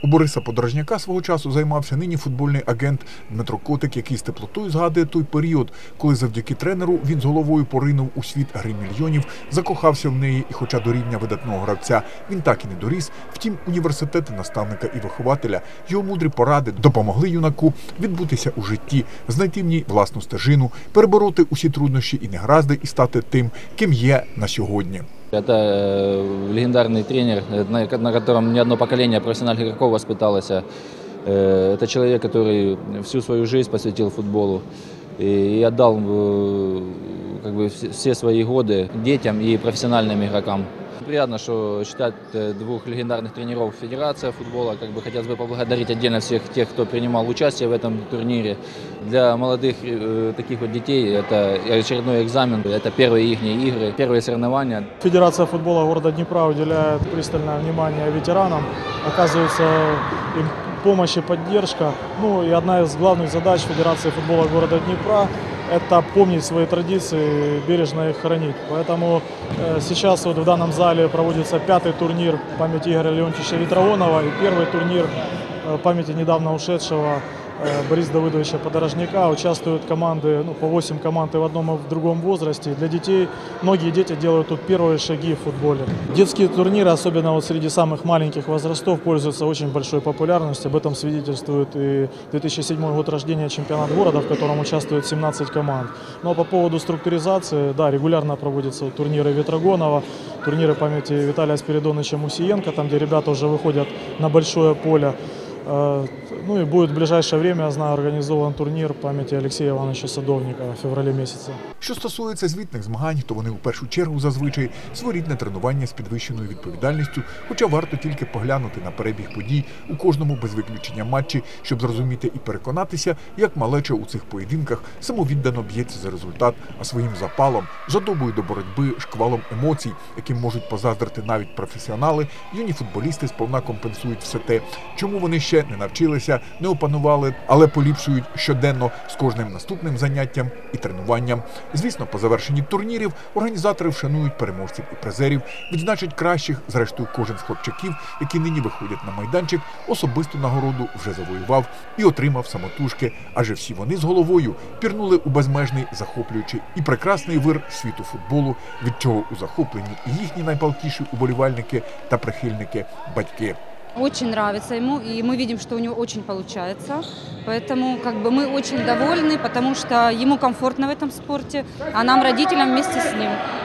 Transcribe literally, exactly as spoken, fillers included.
У Бориса Подорожняка свого часу займався нині футбольний агент Дмитро Котик, який з теплотою згадує той період, коли завдяки тренеру він з головою поринув у світ гри мільйонів, закохався в неї і, хоча до рівня видатного гравця він так і не доріс, втім університети наставника і вихователя, його мудрі поради допомогли юнаку відбутися у житті, знайти в ній власну стежину, перебороти усі труднощі і негаразди і стати тим, ким є на сьогодні. Это легендарный тренер, на котором не одно поколение профессиональных игроков воспиталось. Это человек, который всю свою жизнь посвятил футболу и отдал как бы, все свои годы детям и профессиональным игрокам. Приятно, что считать двух легендарных тренеров Федерация футбола. Как бы хотелось бы поблагодарить отдельно всех тех, кто принимал участие в этом турнире. Для молодых таких вот детей это очередной экзамен, это первые их игры, первые соревнования. Федерация футбола города Днепра уделяет пристальное внимание ветеранам, оказывается им помощь и поддержка. Ну и одна из главных задач Федерации футбола города Днепра – это помнить свои традиции, бережно их хранить. Поэтому э, сейчас вот в данном зале проводится пятый турнир памяти Игоря Леонтьевича Ветрогонова и первый турнир э, памяти недавно ушедшего э, Бориса Давыдовича Подорожняка. Участвуют команды, ну, по восемь команд и в одном и в другом возрасте. Для детей, многие дети делают тут первые шаги в футболе. Детские турниры, особенно вот среди самых маленьких возрастов, пользуются очень большой популярностью. Об этом свидетельствует и две тысячи седьмой год рождения чемпионат города, в котором участвует семнадцать команд. Ну а по поводу структуризации, да, регулярно проводятся турниры Ветрогонова, турниры памяти Виталия Спиридоновича Мусиенко, там где ребята уже выходят на большое поле. Ну и будет в ближайшее время, я знаю, организован турнір пам'яті Олексія Івановича Садовника в февралі місяці. Що стосується звітних змагань, то вони у першу чергу зазвичай своєрідне тренування з підвищеною відповідальністю, хоча варто тільки поглянути на перебіг подій у кожному без виключення матчі, щоб зрозуміти і переконатися, як малеча у цих поєдинках самовіддано б'ється за результат, а своїм запалом, жадобою до боротьби, шквалом емоцій, яким можуть позаздрити навіть професіонали, юні футболісти сповна компенсують все те, чому вони ще не навчилися, не опанували, але поліпшують щоденно з кожним наступним заняттям і тренуванням. Звісно, по завершенні турнірів організатори вшанують переможців і призерів, відзначать кращих, зрештою кожен з хлопчаків, які нині виходять на майданчик, особисту нагороду вже завоював і отримав самотужки, адже всі вони з головою пірнули у безмежний, захоплюючий і прекрасний вир світу футболу, від чого у захопленні і їхні найпалкіші уболівальники та прихильники – батьки. Очень нравится ему, и мы видим, что у него очень получается. Поэтому как бы, мы очень довольны, потому что ему комфортно в этом спорте, а нам, родителям, вместе с ним.